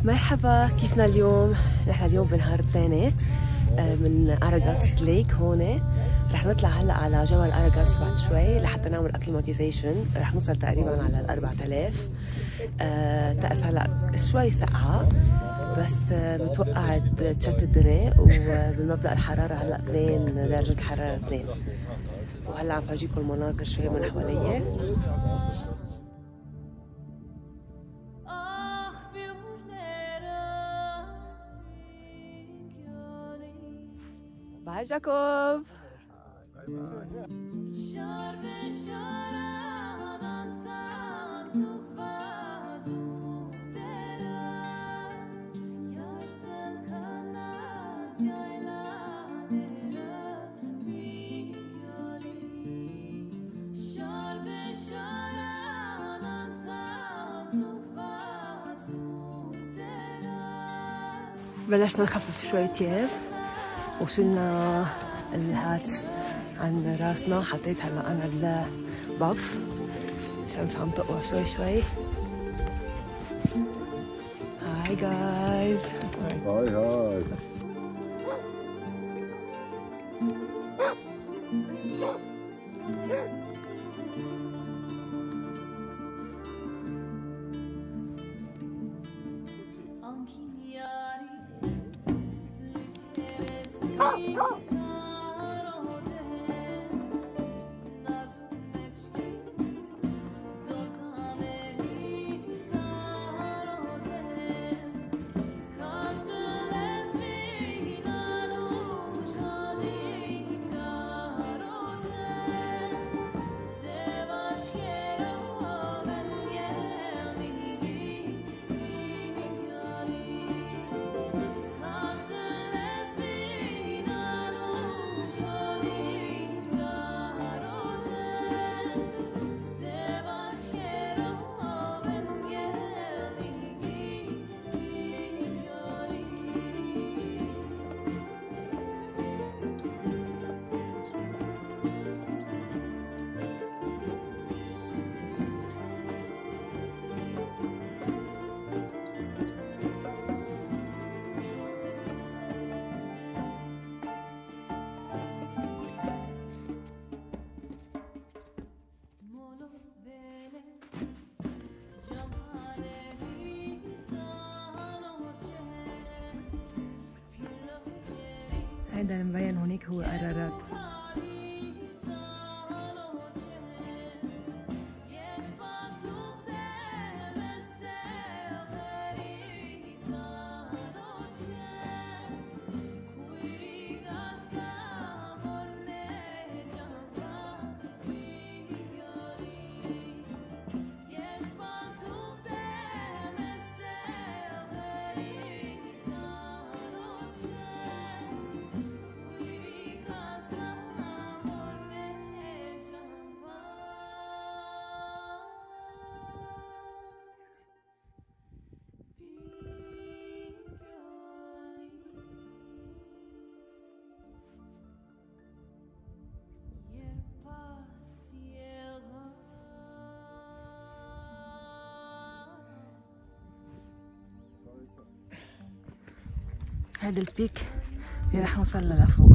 مرحبا، كيفنا اليوم؟ نحن اليوم بنهار الثاني من أراغاتس ليك هون. رح نطلع هلا على جبل أراغاتس بعد شوي لحتى نعمل Acclimatization. رح نوصل تقريبا على 4000. تأس هلا شوي سقعة بس متوقع تشتت الدنيا، وبالمبدأ الحرارة هلا 2 درجة الحرارة 2. وهلا عم فرجيكم المناظر شوي من حواليا. باي جاكوب. بلشنا نخفف شوي تياب وشلنا الهات عن راسنا. حطيت هلا انا الباف، الشمس عم تقوى شوي شوي. هاي جايز. هاي هيدا المبين هونيك هو أرارات. هذا البيك اللي رح نوصل له لفوق.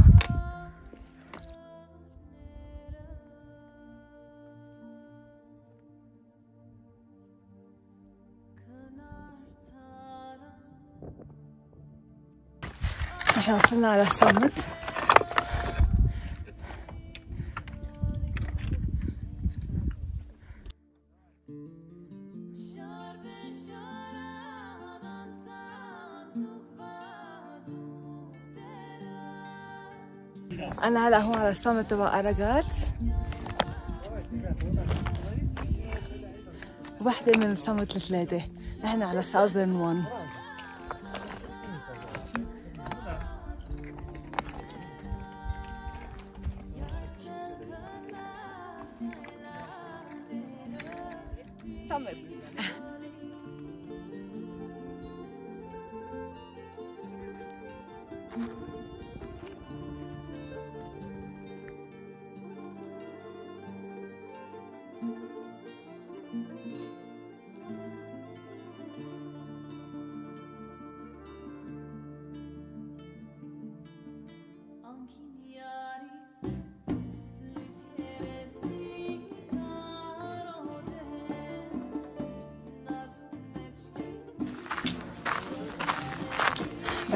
نحن وصلنا على السمت. أنا هلا هون على السمت تبع أراغاتس، وحدة من السمت الثلاثة. نحن على Southern One. سمت.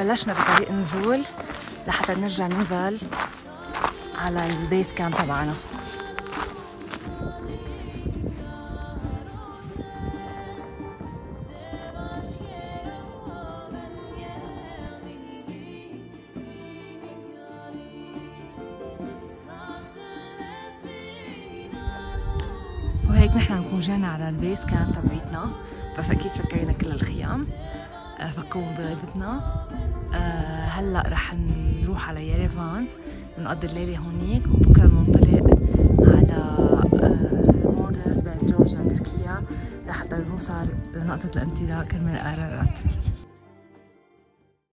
بلشنا بطريق نزول لحتى نرجع ننزل على البيس كامب تبعنا. وهيك نحن نكون جينا على البيس كامب تبعيتنا، بس اكيد فكينا كل الخيام، فكوا بغيبتنا. هلا رح نروح على يريفان ونقضي الليله هونيك، وبكره بننطلق على بوردرز بين جورجيا وتركيا لحتى نوصل لنقطه الانطلاق كرمال ارارات.